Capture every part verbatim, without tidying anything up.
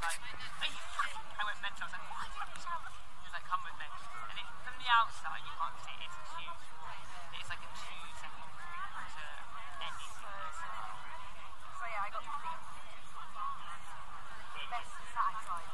like, are you fucking... I went mental. I was like, what? He was like, come with me. And it, from the outside, you can't see it's a huge wall. It's like a two-second walk to any place. So yeah, I got to see the best sat outside.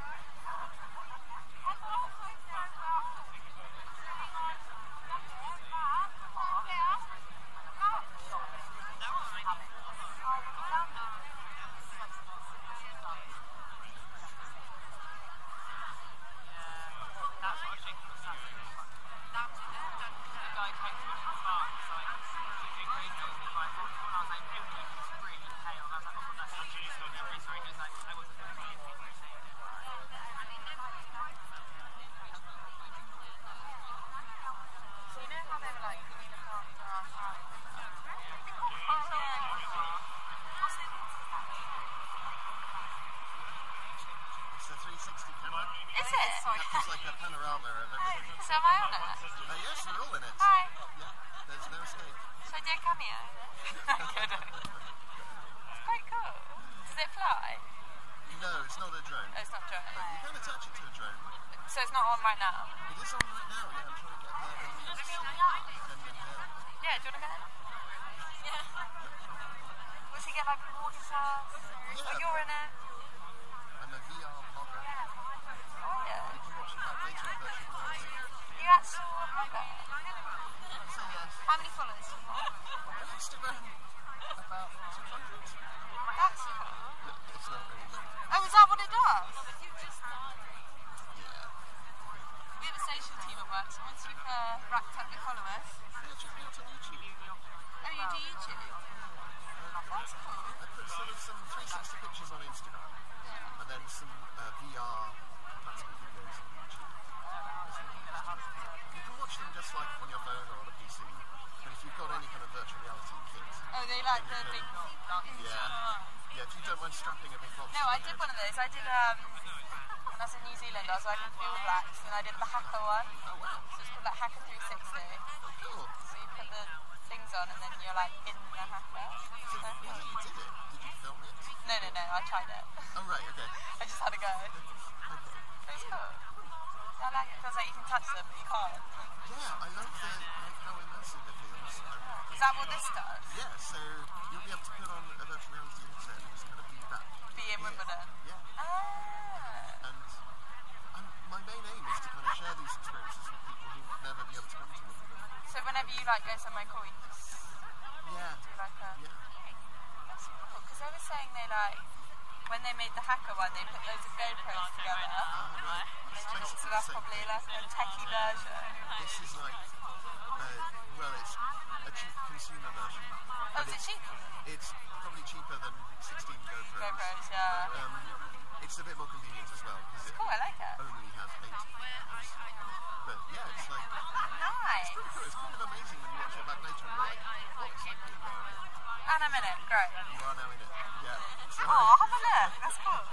Is it? It's like a panorama of everything. So am I on it? Uh, yes, you're all in it. Hi. Yeah, there's no escape. Should I do a cameo? I'm kidding. It's quite cool. Does it fly? No, it's not a drone. Oh, it's not a drone. But you can attach it to a drone. So it's not on right now? It is on right now, yeah. I'm trying to get that in. Yeah, do you want to get in? Yeah. Does he get like water sauce? Yeah. Oh, you're in it? I'm a V R blogger. Oh, yeah. You can watch it back later on virtual reality. You actual blogger? So yes. How many followers do you have? On Instagram, about two hundred. That's cool. It's not really much. Oh, is that what it does? Yeah. We have a social team at work, so once you've uh, racked up your followers... Yeah, check me out on YouTube. Oh, you do YouTube? That's cool. I put sort of some three sixty pictures on Instagram, Yeah. and then some uh, V R compatible videos on YouTube. You can watch them just like on your phone or on a P C, but if you've got any kind of virtual reality kit, Oh, they like the then you big... can- yeah, yeah. If you don't mind strapping a big box. No, to I your did head. one of those. I did, um... when I was in New Zealand, I was working for All Blacks, and I did the hacker one. Oh wow, So it's called like Hacker three sixty. cool. So you put the things on, and then you're like in the hacker. So So, when you did it, did you film it? no, no, no, I tried it. Oh right, okay. I just had a go. Okay. It was cool. I like it. It feels like you can touch them, but you can't. Yeah, I love the like how immersive it feels. Um, Is that what this does? yeah, so you'll be able to put on a virtual reality headset and just kind of be that. Be in Wimbledon? Yeah, Ah. and um, my main aim is to kind of share these experiences with people who would never be able to come to Wimbledon. So whenever you like go somewhere cool, you just Yeah, do like a... yeah. That's really cool. Because they were saying they like, when they made the hacker one, they put loads of GoPros together. Ah, right. It's So basically that's the same probably thing. like a techie version. This is like, uh, well, it's a cheap consumer version. Oh, but is it it's, cheap? it's probably cheaper than sixteen GoPros. GoPros, yeah. But, um, it's a bit more convenient as well because it Cool, I like it. only has eight cameras. But yeah, it's like, Nice. pretty cool. It's kind of amazing when you watch it back later and you're like, what is that doing now? And I'm in it, great. You are now in it. Yeah. So, Oh, have a look. That's cool.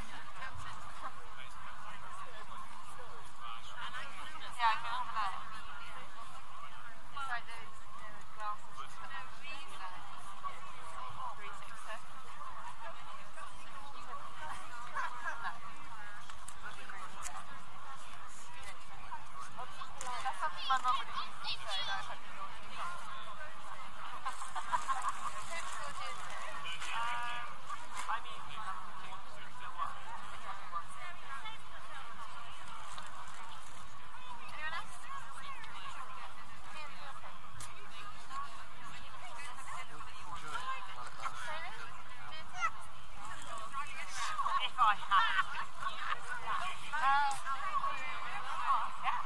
Yeah, I can have a look. It's like those, you know, glasses you put on, you know, three sixty. No. That's something my mum would have used to say that if I did not do that. I mean, you have to do what? Anyone else? enjoy it while it lasts. If I had. Uh, yeah.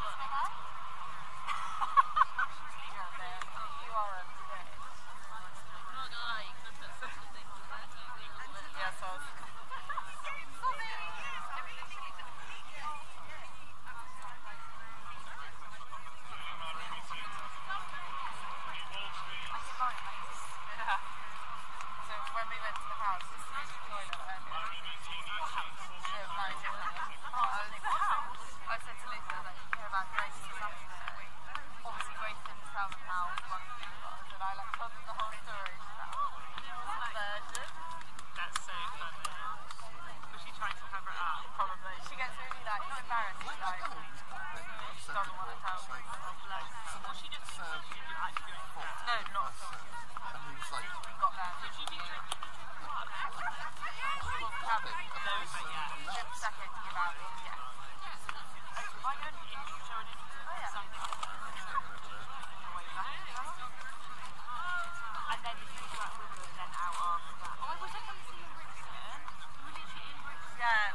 You are a bitch. Yeah, so. Yeah. So when we went to the house, it's really toilet earlier. The manager. Oh, shopping. A No, price but yeah. of less. Ten seconds to give out. Yeah. If I go and show an interview on Sunday, Hang over there. Way back. and then if you go out with them, then out after that. Oh, I wish I could see you in Brixton. You were literally in Brixton. Yeah.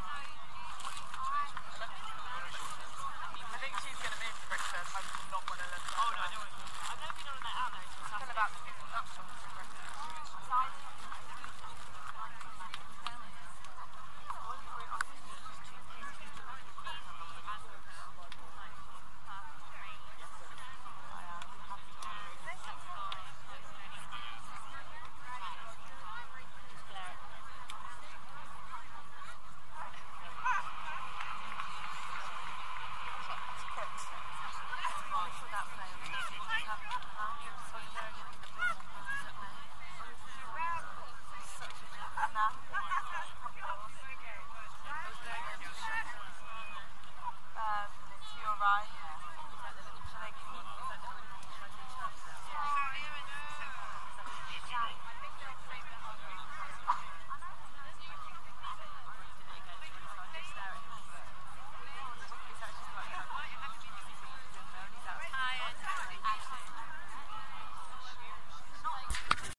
I think she's going to move to Brixton. I do not want to live there. Oh no, I don't want to. I've never been on a night out there until Tell Saturday. about the nuptials in Brixton. Um, to your right.